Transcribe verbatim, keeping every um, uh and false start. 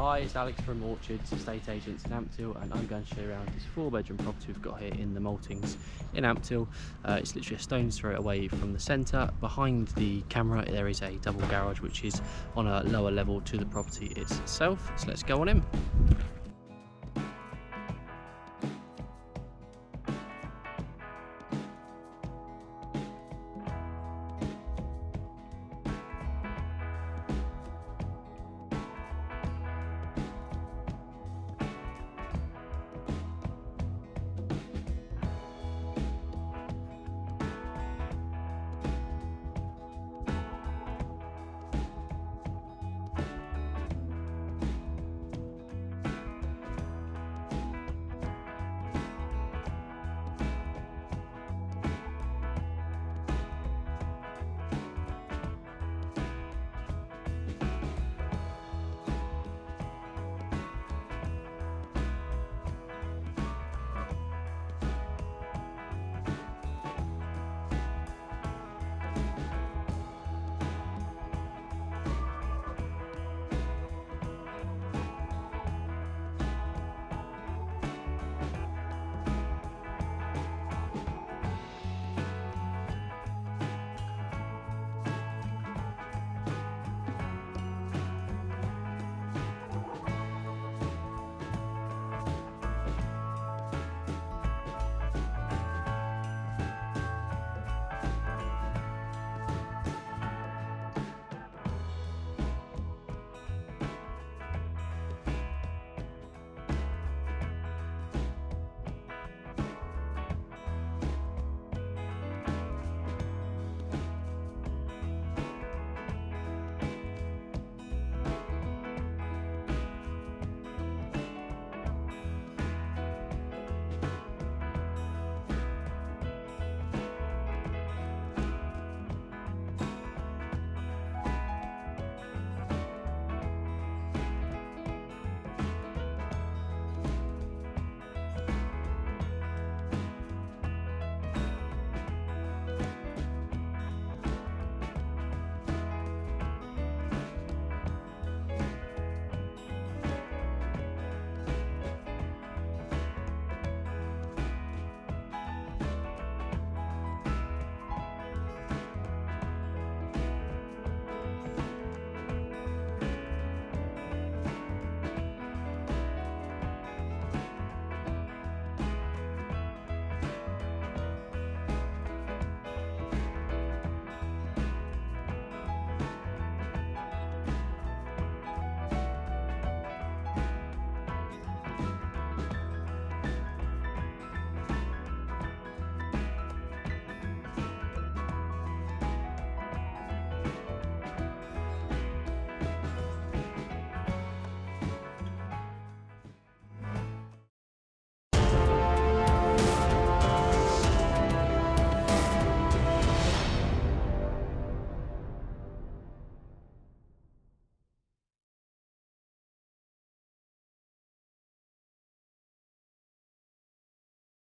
Hi, it's Alex from Orchards Estate Agents in Ampthill, and I'm going to show you around this four bedroom property we've got here in the Maltings in Ampthill. Uh, it's literally a stone's throw away from the centre. Behind the camera there is a double garage which is on a lower level to the property itself, so let's go on in.